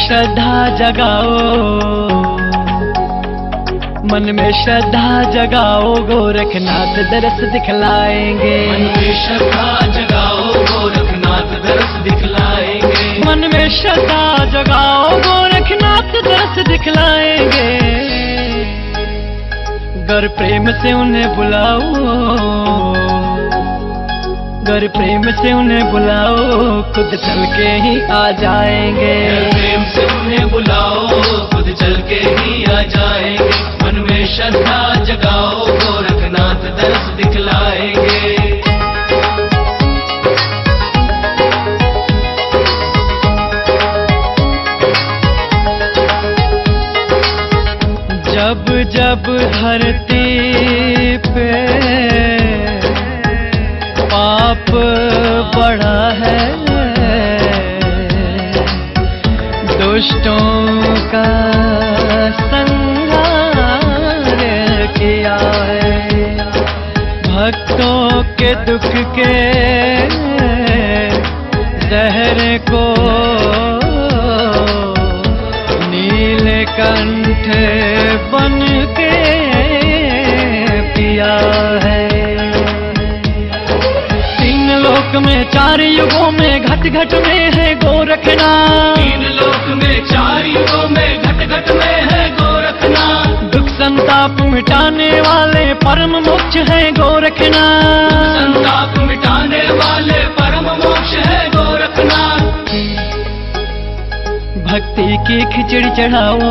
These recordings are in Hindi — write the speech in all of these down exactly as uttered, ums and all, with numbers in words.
श्रद्धा जगाओ, मन में श्रद्धा जगाओ, गोरखनाथ दरस दिखलाएंगे। मन में श्रद्धा जगाओ, गोरखनाथ दरस दिखलाएंगे। मन में श्रद्धा जगाओ, गोरखनाथ दरस दिखलाएंगे। गर प्रेम से उन्हें बुलाओ, गर प्रेम से उन्हें बुलाओ, खुद चल के ही आ जाएंगे। प्रेम से उन्हें बुलाओ, खुद चल के ही आ जाएंगे। मन में श्रद्धा जगाओ, गोरखनाथ दरस दिखलाएंगे। जब जब धरती पे पाप बढ़ा है, दुष्टों का संहार किया है, भक्तों के दुख के जहर को नीलकंठ बन के पिया है। तीन लोक में चार युगों में घट घट में है गोरखनाथ। तीन लोक में चार युगों में घट घट में है गोरखनाथ। दुख संताप मिटाने वाले परम मोक्ष है गोरखनाथ। संताप मिटाने वाले परम मोक्ष है गोरखनाथ। भक्ति की खिचड़ी चढ़ाओ,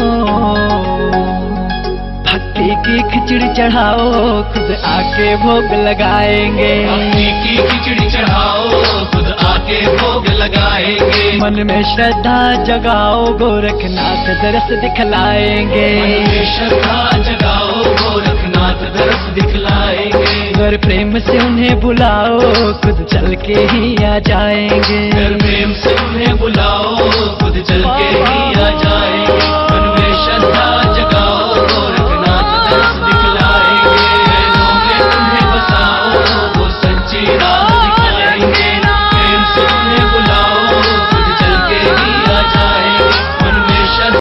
भक्ति की खिचड़ी चढ़ाओ, खुद आके भोग लगाएंगे। भक्ति की खिचड़ी चढ़ाओ, खुद आके भोग लगाएंगे। मन में श्रद्धा जगाओ, गोरखनाथ दरस दिखलाएंगे। मन में श्रद्धा जगाओ, गोरखनाथ दरस दिखलाएंगे। गर प्रेम से उन्हें बुलाओ, खुद चल के ही आ जाएंगे। गर प्रेम से उन्हें बुलाओ, खुद चल के ही आ जाएंगे।